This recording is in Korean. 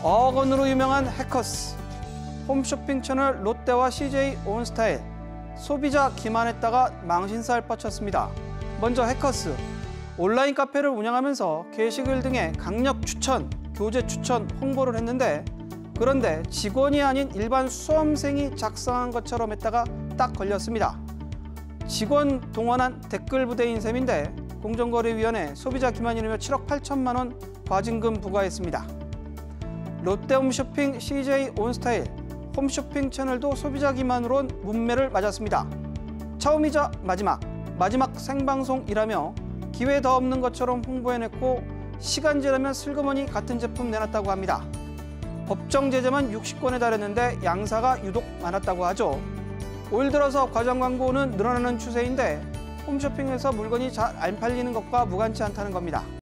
어억 원으로 유명한 해커스, 홈쇼핑 채널 롯데와 CJ 온스타일, 소비자 기만했다가 망신살 뻗쳤습니다. 먼저 해커스, 온라인 카페를 운영하면서 게시글 등의 강력 추천, 교재 추천, 홍보를 했는데 그런데 직원이 아닌 일반 수험생이 작성한 것처럼 했다가 딱 걸렸습니다. 직원 동원한 댓글 부대인 셈인데 공정거래위원회 소비자 기만이라며 7억 8천만 원 과징금 부과했습니다. 롯데 홈쇼핑, CJ 온스타일, 홈쇼핑 채널도 소비자 기만으로 문매를 맞았습니다. 처음이자 마지막 생방송이라며 기회 더 없는 것처럼 홍보해냈고 시간 지나면 슬그머니 같은 제품 내놨다고 합니다. 법정 제재만 60건에 달했는데 양사가 유독 많았다고 하죠. 올 들어서 과장 광고는 늘어나는 추세인데 홈쇼핑에서 물건이 잘 안 팔리는 것과 무관치 않다는 겁니다.